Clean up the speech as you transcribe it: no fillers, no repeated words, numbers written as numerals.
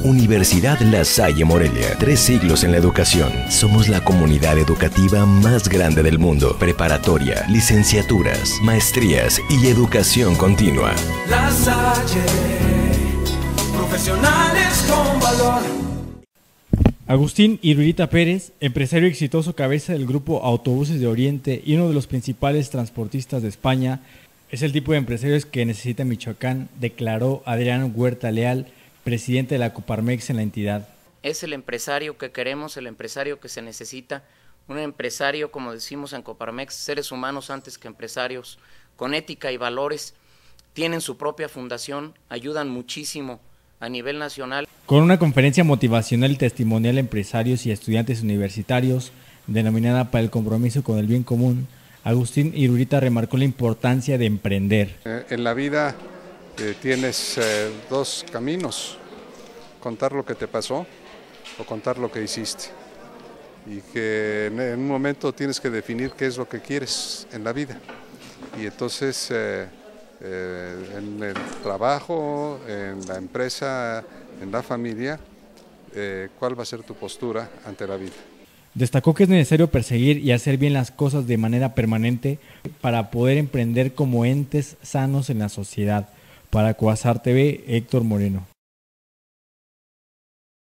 Universidad La Salle Morelia, 3 siglos en la educación. Somos la comunidad educativa más grande del mundo. Preparatoria, licenciaturas, maestrías y educación continua. La Salle, profesionales con valor. Agustín Irurita Pérez, empresario exitoso, cabeza del grupo Autobuses de Oriente y uno de los principales transportistas de España, es el tipo de empresarios que necesita Michoacán, declaró Adrián Huerta Leal, presidente de la Coparmex en la entidad. Es el empresario que queremos, el empresario que se necesita, un empresario, como decimos en Coparmex, seres humanos antes que empresarios, con ética y valores, tienen su propia fundación, ayudan muchísimo a nivel nacional. Con una conferencia motivacional y testimonial a empresarios y estudiantes universitarios, denominada Para el compromiso con el bien común, Agustín Irurita remarcó la importancia de emprender. En la vida tienes 2 caminos, contar lo que te pasó o contar lo que hiciste. Y que en un momento tienes que definir qué es lo que quieres en la vida. Y entonces en el trabajo, en la empresa, en la familia, ¿cuál va a ser tu postura ante la vida? Destacó que es necesario perseguir y hacer bien las cosas de manera permanente para poder emprender como entes sanos en la sociedad. Para Cuasar TV, Héctor Moreno.